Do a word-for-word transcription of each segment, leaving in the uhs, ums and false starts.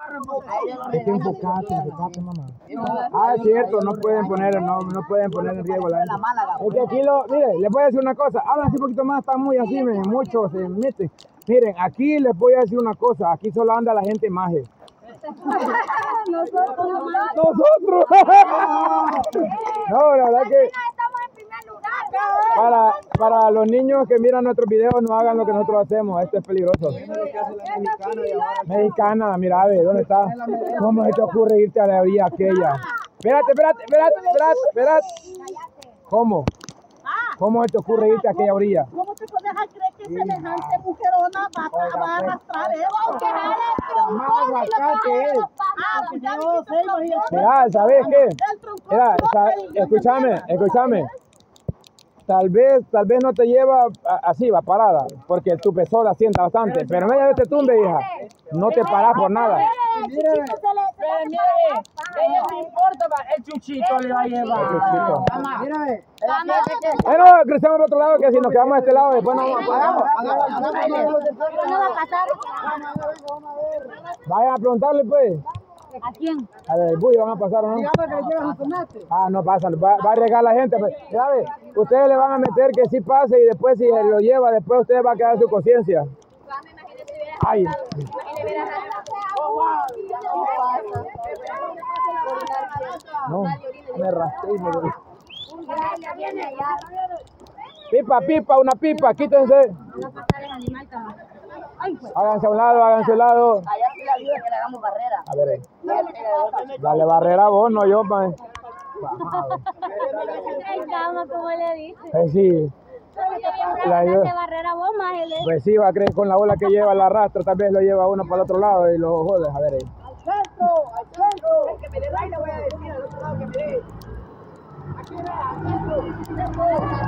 Hay que enfocarte, enfocarte, mamá. Ah, es cierto, no pueden poner, no, no pueden poner en riesgo la gente. Es que aquí lo, mire, les voy a decir una cosa, hablan así un poquito más, están muy así, miren, muchos se meten. Miren, aquí les voy a decir una cosa, aquí solo anda la gente maje. Nosotros. Nosotros. No, la verdad que para, para los niños que miran nuestros videos no hagan lo que nosotros hacemos, esto es peligroso. Mexicana, mira, a ver, ¿dónde está? ¿Cómo se te ocurre irte a la orilla aquella? Espérate, espérate, espérate, espérate, espérate. ¿Cómo? ¿Cómo se te ocurre irte a aquella orilla? ¿Cómo te puedes creer que semejante mujerona va, va a arrastrar eso? Mira, ¿sabes qué? Mira, escúchame, escúchame. Tal vez, tal vez no te lleva así, va parada, porque tu peso la sienta bastante, pero media vez te tumbe, hija, no te paras por nada. Mire, mire, ella no importa, el chuchito le va a llevar. El chuchito. Mírame. Bueno, crecemos por otro lado, que si nos quedamos a este lado, después no vamos a Vayan a preguntarle, pues. ¿A quién? A ver, el bullo van a pasar, ¿o no? Ah, no pasan, va, va a arriesgar la gente. Pues. Ya ve, ustedes le van a meter que sí pase y después si lo lleva, después ustedes va a quedar su conciencia. Ay. No, me rastré y me doy. Pipa, pipa, una pipa, quítense. Háganse a un lado, háganse a un lado. Allá sí la ayuda que le hagamos barrera. A ver, dale barrera a vos, no yo, man. ¿Cómo le dices? Pues sí. La ayuda. Barrera vos más él. Pues sí, va a creer con la bola que lleva, la arrastra, tal vez lo lleva uno para el otro lado y lo jodes. A ver ahí. ¡Al centro! ¡Al centro! El que me dé baile voy a decir al otro lado que me dé. Aquí va, al centro.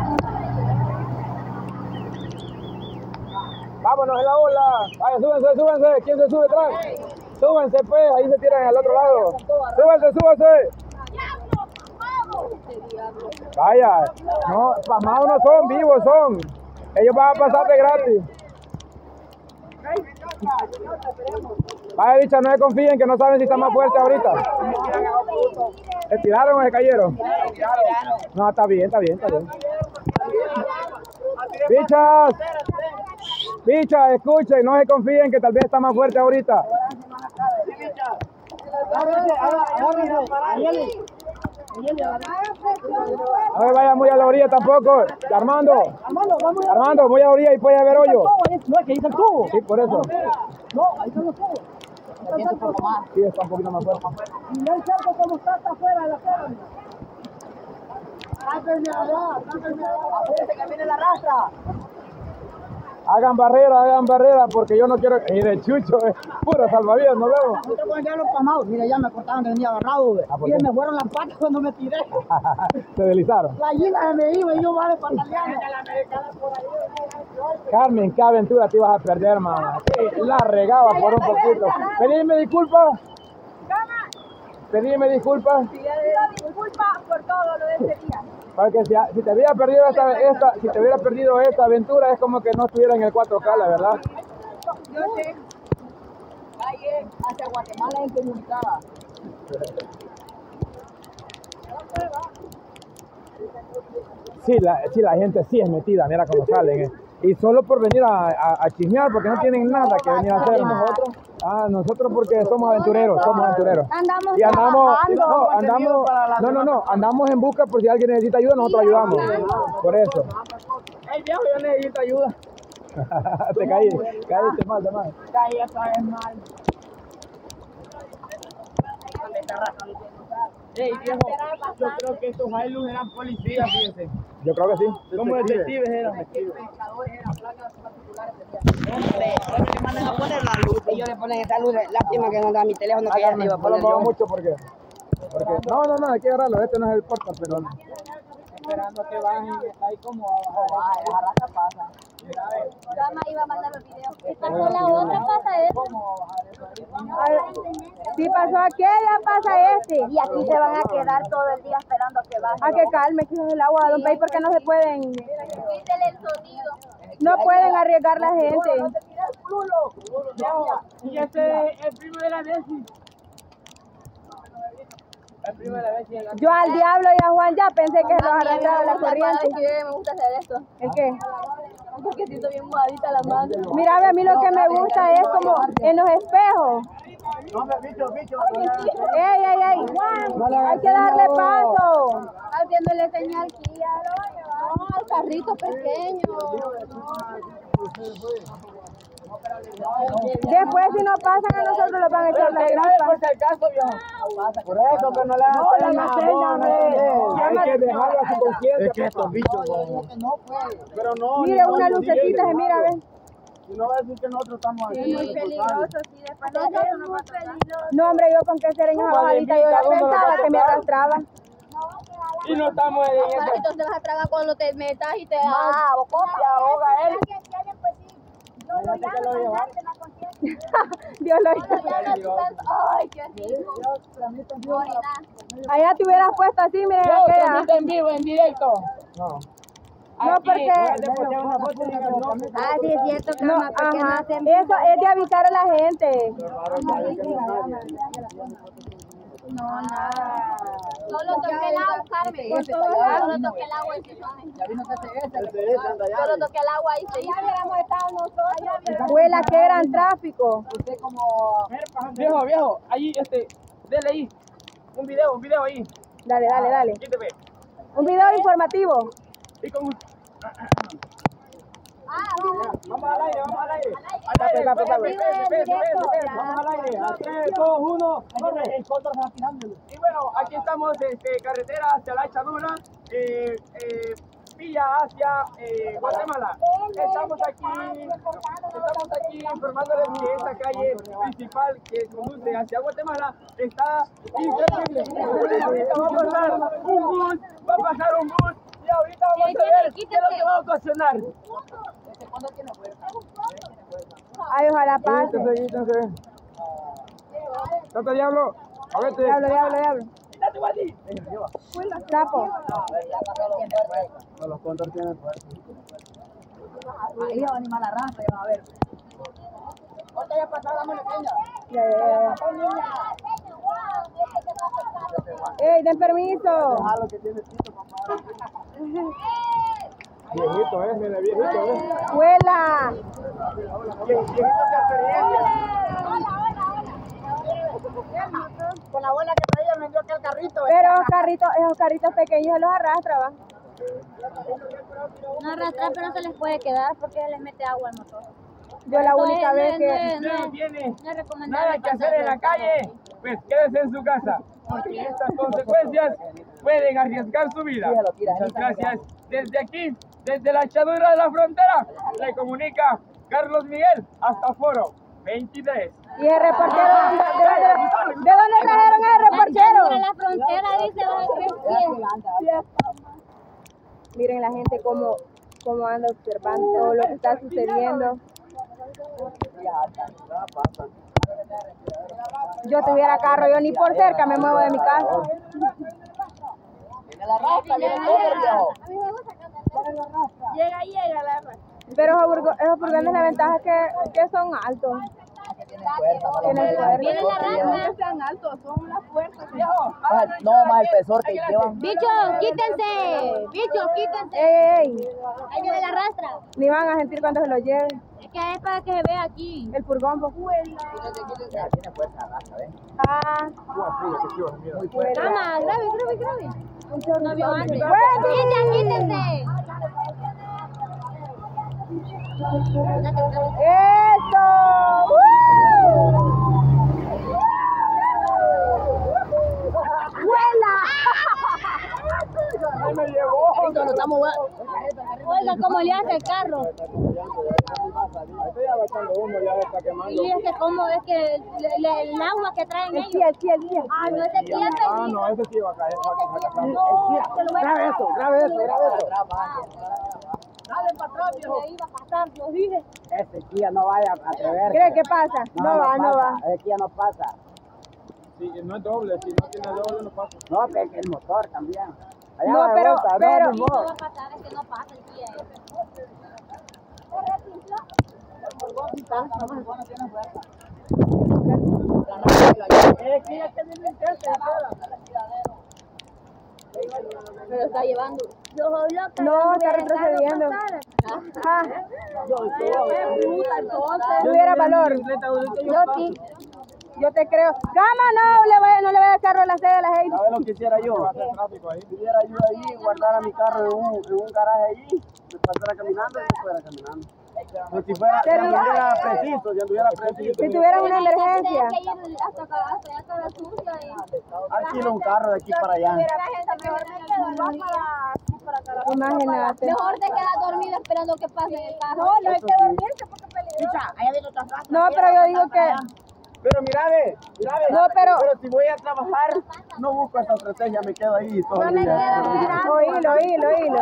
Vámonos en la ola. Vaya, súbense, súbense. ¿Quién se sube atrás? Súbense, pues. Ahí se tiran al otro lado. Súbense, súbense. Vaya. No, pamados no son, vivos son. Ellos van a pasar de gratis. Vaya, bicha, no se confíen que no saben si está más fuerte ahorita. ¿Se tiraron o se cayeron? No, está bien, está bien, está bien. Bichas. Bicha, escuchen, no se confíen que tal vez está más fuerte ahorita. No me vaya muy a la orilla tampoco. Armando, Armando, voy a la orilla y puede haber hoyo. No, es que ahí está el tubo. Sí, por eso. No, ahí están los tubos. Sí, está un poquito más fuerte. Y no el cerco como está, está afuera de la cama. Sáquenme allá, sáquenme allá. Acuérdense que viene la raza. Hagan barrera, hagan barrera, porque yo no quiero... Y de chucho, es puro salvavidas, nos vemos. Nosotros pueden quedar los pamados. Mira, ya me cortaban que venía agarrado, güey. Ah, ¿por Y qué? me fueron las patas cuando me tiré. Se deslizaron. La gallina se me iba y yo vale pataleando. Carmen, qué aventura te ibas a perder, mamá. La regaba por un poquito. Pedime disculpas. Pedime disculpas. Pido disculpas por todo lo de ese día. Porque si, si te hubiera perdido esta, esta, si te hubiera perdido esta aventura, es como que no estuviera en el cuatro K, la verdad. Yo sé. Calle hacia Guatemala incomunicada. Sí la, sí, la gente sí es metida, mira cómo salen. Eh. Y solo por venir a, a, a chismear, porque no tienen nada que venir a hacer. Nosotros, ah, nosotros porque somos aventureros, somos aventureros. Andamos y andamos, no, trabajando. andamos, no, no, no, andamos en busca por si alguien necesita ayuda, nosotros ayudamos. Por eso. El viejo, yo necesito ayuda. Te caí, caíste mal, de mal. Caí otra vez mal. Hey, viejo, yo creo que estos Hilux eran policías, fíjense. Yo creo que sí. Como detectives eran. Hombre, ahora le mandan a poner la luz. Ellos le ponen esa luz. Lástima que no da mi teléfono que ya se iba a No poner lo muevo yo. mucho porque, porque... No, no, no, hay que agarrarlo. Este no es el porta, pero... Esperando que bajen y está ahí como abajo. Esa raza pasa. Gama iba a mandar los videos. Si pasó la otra, pasa esto. Si pasó aquella, pasa este. Y aquí se van a quedar todo el día esperando que baje. A que calme, que es el agua, don Pei, porque no se pueden, Quítele el sonido. no pueden arriesgar la gente. Plulo. Y este es el primo de la Bessie. El primo de la Bessie. Yo al diablo y a Juan ya pensé que los arrastraba la corriente. Me gusta hacer esto. ¿El qué? Porque siento bien mojadita la mano. Mira, a mí lo que me gusta es como en los espejos. No, bicho, bicho. ¡Ey, ey, ey! Hay que darle paso. Haciéndole señal que ya lo va a llevar. No, al carrito pequeño. Después, si no pasan a nosotros, los van a echar la culpa. Por si acaso, viejo. Por eso, pero no le hagas señas, Hay que dejarlo a su conciencia. Es que estos bichos, no puede. Pero no. Mire, una lucecita se mira, ¿ves? Y no va a decir que nosotros estamos aquí. Sí, muy peligroso, sí, después de eso no pasa nada. No, hombre, yo con que ser en esa bajadita, yo ya pensaba que me arrastraba. Y no estamos en esa. Entonces te vas a tragar cuando te metas y te ah, copia, ahoga él. Dios lo hizo. Ay, qué rico. Allá te hubieras puesto así, miren, Yo aquella. transmito en vivo, en directo. No. No, porque... Ah, sí, es cierto, No, cama, porque no ajá. hacen... Eso es de avisar a la gente. No, nada. Solo toqué el agua, Carmen. Solo toqué el agua y se fue. Solo toqué el agua y se hizo. Ya hubiéramos estado nosotros. Huela que gran tráfico. Viejo, viejo, ahí, este, dele ahí. Un video, un video ahí. Dale, dale, dale. Quíteme. Un video informativo. Y con un... Ah, Vamos al aire, vamos al aire. al aire. Al aire, Vivo en directo. Vamos al aire. A tres, dos, uno. Corre. Y bueno, aquí estamos, este, carretera hacia la echadura, eh, eh, vía hacia eh, Guatemala. Estamos aquí, estamos aquí informándoles que esta calle principal que conduce hacia Guatemala está inservible. Ahorita va a pasar un bus, va a pasar un bus y ahorita vamos a ver qué es lo que va a ocasionar. Ay, ojalá pase. Tata Diablo, a vete. Diablo, diablo, diablo. Date, Guati. Sapo. No, los contornos tienen fuerza. Ahí va a animar la raza, ya va a ver. Otra ya pasada, dame la seña. Ya, ya, ya. Ey, den permiso. Déjalo que tiene pito, papá. Viejito, eh, mira, viejito, eh. Huela. Viejito de experiencia. Con la abuela que traía me dio aquel carrito. Pero esos carritos, esos carritos pequeños se los arrastra, va. No arrastrar, pero no se les puede quedar porque les mete agua al motor. Yo la única vez que... No tiene No es recomendable nada que hacer en la calle, pues quédese en su casa, porque estas consecuencias pueden arriesgar su vida. Muchas gracias. Desde aquí, desde la echadura de la frontera, le comunica Carlos Miguel hasta Foro veintitrés. ¿Y el reportero? ¿De dónde, de dónde trajeron al reportero? Por la frontera, dice, va a crecer. Miren la gente cómo, cómo anda observando todo lo que está sucediendo. Yo tuviera carro, yo ni por cerca me muevo de mi casa. Viene la rastra, viene todo, viejo. Llega, llega la raza. Pero esos furgo- esos furgones la ventaja es que, que son altos. Tienen fuerza. Viene la raza. Sean altos, son las fuerzas. No, más el pesor que llevan. Bichos, quítense. Bichos, quítense. Ey, ey, ey. Ahí viene la rastra. Ni van a sentir cuando se lo lleven. Es que es para que se vea aquí. El furgón, pues. Tiene fuerza, raza, ¿ves? Ah, Muy fuerte. Cama, grave, grave, grave. No vio antes. Bueno. Quítense, quítense. ¡eso! ¡Uh! ¡Vuela! me llevó! Oiga, ¿cómo le hace el carro? Estoy abachando humo, ya está quemando. Y es que como es que le- le- el agua que traen El ellos. Kia, el Kia, el Kia. Ah, no, ese Kia es Ah, no, ese sí va a caer. va a caer. Grave eso, grave eso, grave eso. Dale para atrás, viejo. Iba a pasar, lo dije. Ese Kia no vaya a atreverse. ¿Cree que pasa? No va, no va. Ese Kia no pasa. Sí, no es doble, si no tiene doble no pasa. No, pero que el motor también. Allá No, va de pero- vuelta, no, pero- mi No amor. va a pasar, es que no pasa el Kia ese. Es que ya tiene mi intensa. Me lo está llevando. No, está retrocediendo. Ah, tuviera valor. Yo sí. Yo te creo. Cama, no le vaya, no le vaya a carro a la sede de la gente. ¿Sabes lo que hiciera yo? Tuviera yo ahí, guardara mi carro en un, en un garaje allí, me pasara caminando y me fuera caminando. Pues si fuera, si anduviera preciso, si anduviera preciso. Si tuviera una emergencia. Tienes que ir hasta acá, hasta allá, hasta la sucia y... Alquilo un carro de aquí para allá. Imagínate. Mejor te quedas dormido esperando que pase en el carro. No, no hay que dormirse porque es peligroso. No, pero yo digo que... Pero mira, ve, mira, ve. No, pero- Pero si voy a trabajar, no busco esa estrategia, me quedo ahí todo el día. Oílo, oílo, oílo.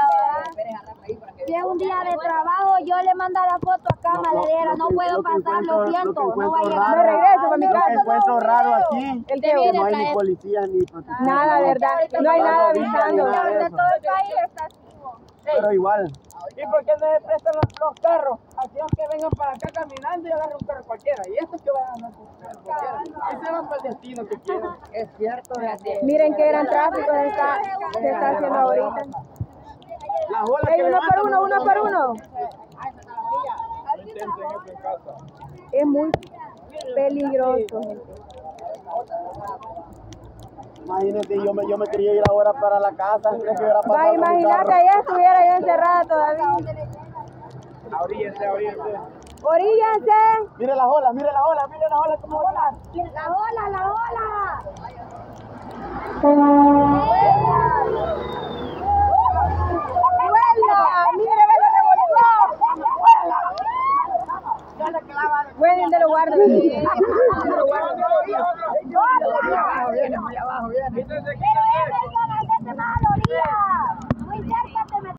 Si es un día de trabajo, yo le mando la foto a Cama, le dijera, no puedo pasar, lo siento, no va a llegar. Me regreso para mi Lo que casa. encuentro raro aquí, El Te que viene no hay a ni traer. policía ni protección. Nada, verdad. No hay nada avisando. Nada de eso. Pero igual. ¿Y por qué no le prestan los, los carros? Así es que vengan para acá caminando y agarren un carro cualquiera. Y estos que van a andar con carro cualquiera. Y se van para el destino que quieren. Es cierto. Miren qué gran tráfico se está, se está haciendo ahorita. Las olas Ey, que uno por levantan uno, uno por uno. Es muy peligroso, gente. Imagínate, yo me, yo me quería ir ahora para la casa. ¿Crees que hubiera pasado Va, con mi imagínate, carro? allá estuviera yo encerrada todavía. Oríllense, oríllense. Oríllense. Mire las olas, mire las olas, mire las olas como olas. La ola, la ola. ¡Vuela! ¡Mire, ve lo revolcó! Bueno, de lo guardo. Viene muy abajo, viene. Pero ellos iban a hacerte mal,